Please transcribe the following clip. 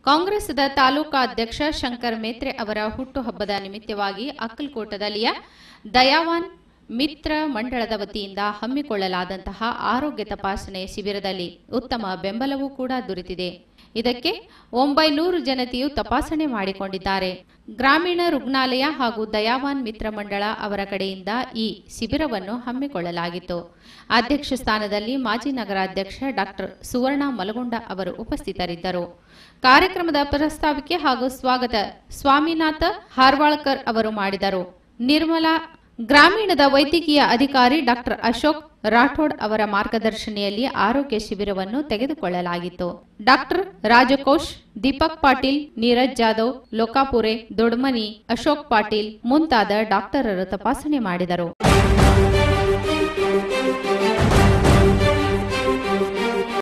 ಕಾಂಗ್ರೆಸ್ದ ತಾಲೂಕಾ ಅಧ್ಯಕ್ಷ ಶಂಕರ್ ಮೇತ್ರೆ ಅವರ ಹುಟ್ಟುಹಬ್ಬದ ನಿಮಿತ್ತವಾಗಿ ಅಕ್ಕಲಕೋಟದಲ್ಲಿಯ ದಯಾವಾನ್ ಮಿತ್ರ ಮಂಡಳದ ವತಿಯಿಂದ ಹಮ್ಮಿಕೊಳ್ಳಲಾದಂತಹ ಆರೋಗ್ಯ ತಪಾಸಣೆ ಶಿಬಿರದಲ್ಲಿ ಉತ್ತಮ ಬೆಂಬಲವೂ ಕೂಡ ದೊರೆತಿದೆ. ಇದಕ್ಕೆ 900 ಜನತೆಯು ತಪಾಸಣೆ ಮಾಡಿಕೊಂಡಿದ್ದಾರೆ. ಗ್ರಾಮೀಣ ರುಗ್ಣಾಲಯ ಹಾಗೂ ದಯಾವಾನ್ ಮಿತ್ರ ಮಂಡಳ ಅವರ ಕಡೆಯಿಂದ ಈ ಶಿಬಿರವನ್ನು ಹಮ್ಮಿಕೊಳ್ಳಲಾಗಿತ್ತು. ಅಧ್ಯಕ್ಷ ಸ್ಥಾನದಲ್ಲಿ ಮಾಜಿ ನಗರಾಧ್ಯಕ್ಷ ಡಾಕ್ಟರ್ ಸುವರ್ಣ ಮಲಗೊಂಡ ಅವರು ಉಪಸ್ಥಿತರಿದ್ದರು. ಕಾರ್ಯಕ್ರಮದ ಪ್ರಸ್ತಾವಿಕೆ ಹಾಗೂ ಸ್ವಾಗತ ಸ್ವಾಮಿನಾಥ ಹಾರ್ವಾಳ್ಕರ್ ಅವರು ಮಾಡಿದರು. ನಿರ್ಮಲಾ ಗ್ರಾಮೀಣದ ವೈದ್ಯಕೀಯ ಅಧಿಕಾರಿ ಡಾಕ್ಟರ್ ಅಶೋಕ್ ರಾಠೋಡ್ ಅವರ ಮಾರ್ಗದರ್ಶನೆಯಲ್ಲಿ ಆರೋಗ್ಯ ಶಿಬಿರವನ್ನು ತೆಗೆದುಕೊಳ್ಳಲಾಗಿತ್ತು. ಡಾಕ್ಟರ್ ರಾಜಕೋಶ್, ದೀಪಕ್ ಪಾಟೀಲ್, ನೀರಜ್ ಜಾಧವ್, ಲೋಕಾಪುರೆ, ದೊಡ್ಮನಿ, ಅಶೋಕ್ ಪಾಟೀಲ್ ಮುಂತಾದ ಡಾಕ್ಟರರು ತಪಾಸಣೆ ಮಾಡಿದರು.